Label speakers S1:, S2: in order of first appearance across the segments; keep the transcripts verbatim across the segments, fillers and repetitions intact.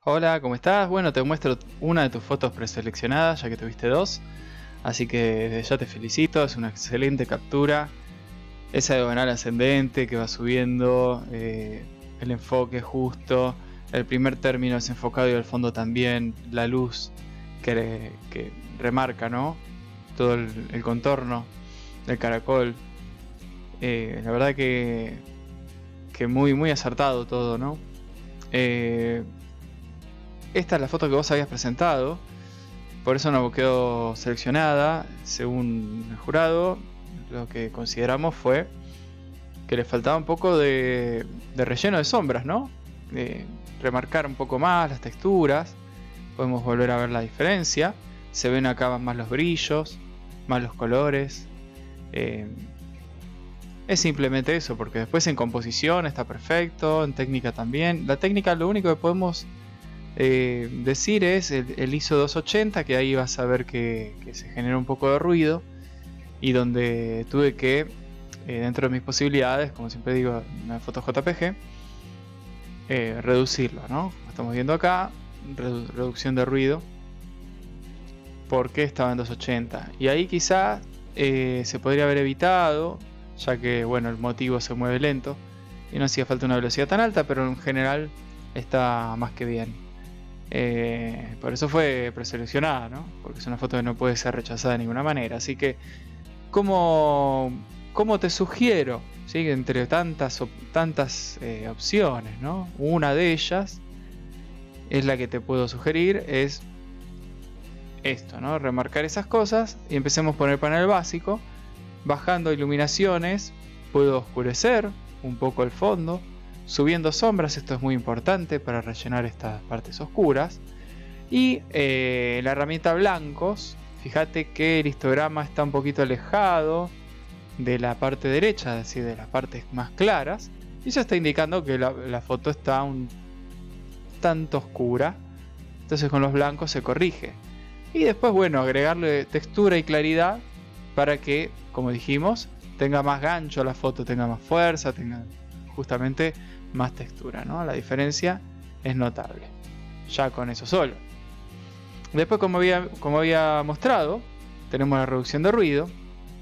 S1: Hola, ¿cómo estás? Bueno, te muestro una de tus fotos preseleccionadas, ya que tuviste dos. Así que desde ya te felicito, es una excelente captura. Esa diagonal ascendente que va subiendo, eh, el enfoque justo, el primer término es enfocado y el fondo también, la luz que, que remarca, ¿no? Todo el, el contorno del caracol. Eh, la verdad que, que muy, muy acertado todo, ¿no? Eh, Esta es la foto que vos habías presentado, por eso no quedó seleccionada. Según el jurado, lo que consideramos fue que le faltaba un poco de, de relleno de sombras, ¿no? De remarcar un poco más las texturas. Podemos volver a ver la diferencia. Se ven acá más los brillos, más los colores. Eh, es simplemente eso, porque después en composición está perfecto, en técnica también. La técnica, lo único que podemos Eh, decir es el, el I S O doscientos ochenta, que ahí vas a ver que, que se genera un poco de ruido y donde tuve que, eh, dentro de mis posibilidades, como siempre digo en una foto J P G, eh, reducirlo, ¿no? Como estamos viendo acá, redu reducción de ruido, porque estaba en doscientos ochenta, y ahí quizá eh, se podría haber evitado, ya que bueno, el motivo se mueve lento y no hacía falta una velocidad tan alta, pero en general está más que bien. Eh, por eso fue preseleccionada, ¿no? Porque es una foto que no puede ser rechazada de ninguna manera. Así que, ¿cómo, cómo te sugiero? ¿Sí? Entre tantas, tantas eh, opciones, ¿no? Una de ellas es la que te puedo sugerir, es esto, ¿no? Remarcar esas cosas y empecemos por el panel básico. Bajando iluminaciones, puedo oscurecer un poco el fondo. Subiendo sombras, esto es muy importante para rellenar estas partes oscuras. Y eh, la herramienta blancos, fíjate que el histograma está un poquito alejado de la parte derecha, es decir, de las partes más claras. Y eso está indicando que la, la foto está un tanto oscura. Entonces con los blancos se corrige. Y después, bueno, agregarle textura y claridad para que, como dijimos, tenga más gancho la foto, tenga más fuerza, tenga justamente más textura, ¿no? La diferencia es notable ya con eso solo. Después, como había, como había mostrado, tenemos la reducción de ruido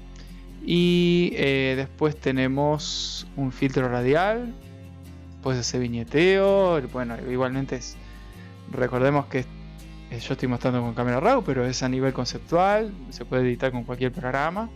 S1: y eh, después tenemos un filtro radial, pues ese viñeteo. Bueno, igualmente es, recordemos que eh, yo estoy mostrando con cámara RAW, pero es a nivel conceptual, se puede editar con cualquier programa,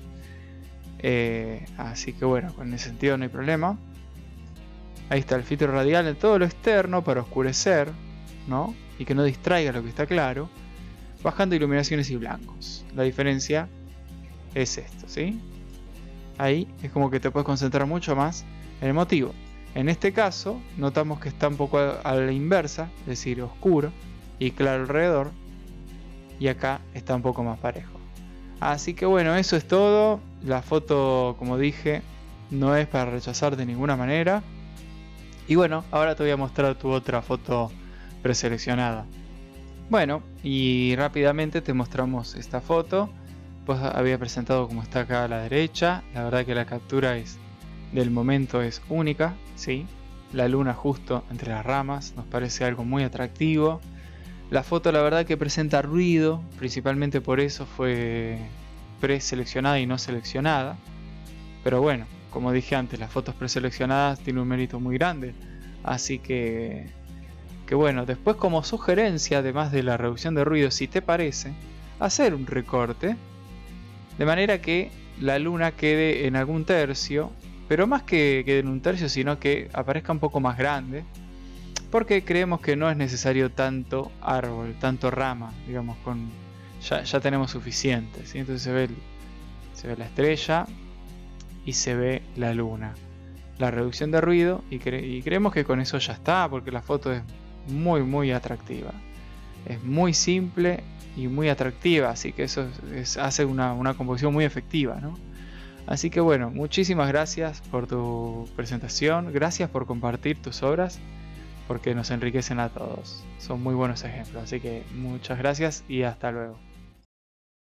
S1: eh, así que bueno, con ese sentido no hay problema. Ahí está el filtro radial en todo lo externo para oscurecer, ¿no? Y que no distraiga lo que está claro. Bajando iluminaciones y blancos. La diferencia es esto, ¿sí? Ahí es como que te puedes concentrar mucho más en el motivo. En este caso, notamos que está un poco a, a la inversa, es decir, oscuro y claro alrededor. Y acá está un poco más parejo. Así que bueno, eso es todo. La foto, como dije, no es para rechazar de ninguna manera. Y bueno, ahora te voy a mostrar tu otra foto preseleccionada. Bueno, y rápidamente te mostramos esta foto. Pues había presentado como está acá a la derecha. La verdad que la captura es del momento es única, ¿sí? La luna justo entre las ramas nos parece algo muy atractivo. La foto, la verdad que presenta ruido, principalmente por eso fue preseleccionada y no seleccionada. Pero bueno, como dije antes, las fotos preseleccionadas tienen un mérito muy grande. Así que, que bueno, después como sugerencia, además de la reducción de ruido, si te parece, hacer un recorte de manera que la luna quede en algún tercio, pero más que quede en un tercio, sino que aparezca un poco más grande, porque creemos que no es necesario tanto árbol, tanto rama, digamos, con ya, ya tenemos suficiente, ¿sí? Entonces se ve, el, se ve la estrella y se ve la luna, la reducción de ruido, y, cre y creemos que con eso ya está, porque la foto es muy muy atractiva, es muy simple y muy atractiva, así que eso es, es, hace una, una composición muy efectiva, ¿no? Así que bueno, muchísimas gracias por tu presentación, gracias por compartir tus obras, porque nos enriquecen a todos, son muy buenos ejemplos, así que muchas gracias y hasta luego.